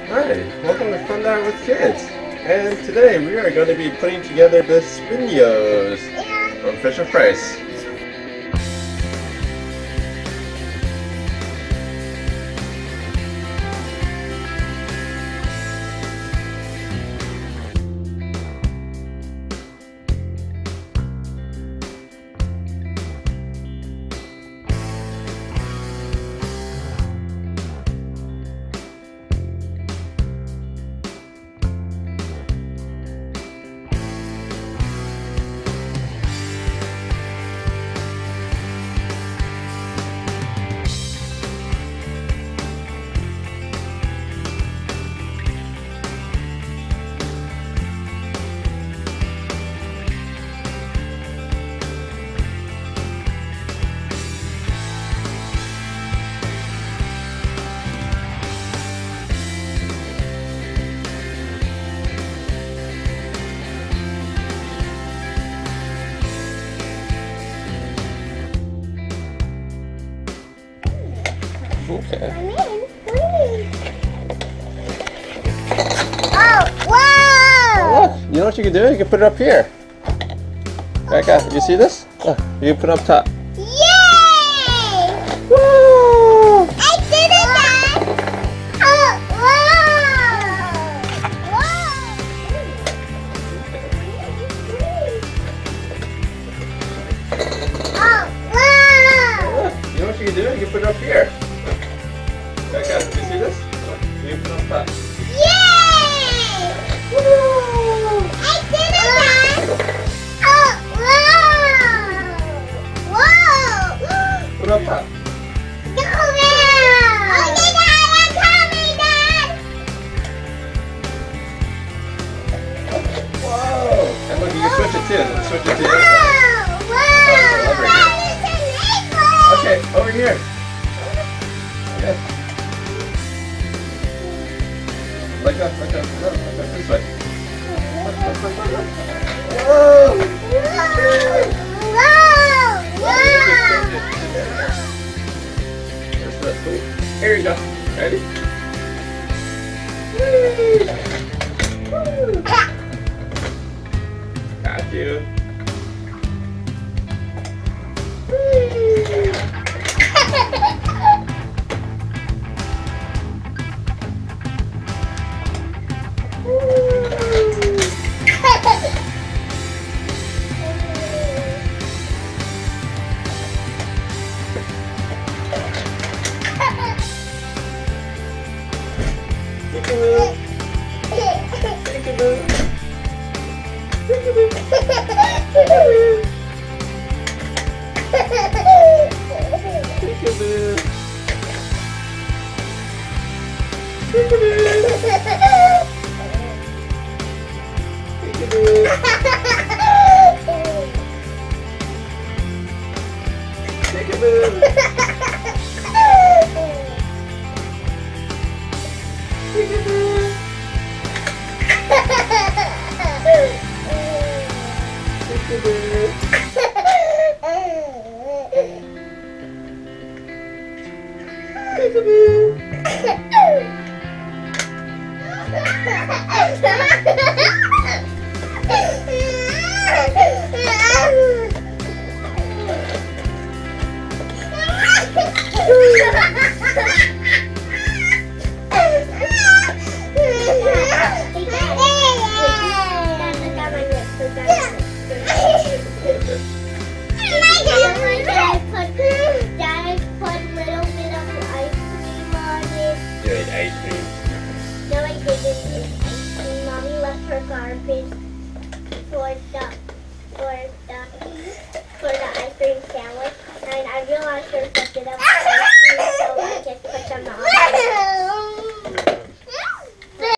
Hi, welcome to Fun Time with Kids. And today we are going to be putting together the Spinios from Fisher-Price. Okay. Oh, whoa! Look, you know what you can do? You can put it up here. Becca, you see this? Look, you can put it up top. Yay! Woo! I did it, Dad! Oh, whoa! Look, you know what you can do? You can put it up here. Becca, you see this? Look, you can put it up top. Yay! Woo! I did it, Dad! Oh, whoa! Whoa! Put it up top. Okay, Dad, I'm coming, Dad! Whoa! And look, you can switch it too. Switch it to the other side. Whoa! over That is an apron! Okay, over here. Okay. Like that, this way. Look. Whoa! There's the, here you go. Ready? Woo! Got you. Peekaboo. Peekaboo. Peekaboo. Peekaboo. Garbage for the ice cream sandwich, and I realized there's a bit of ice cream, so I just put them on.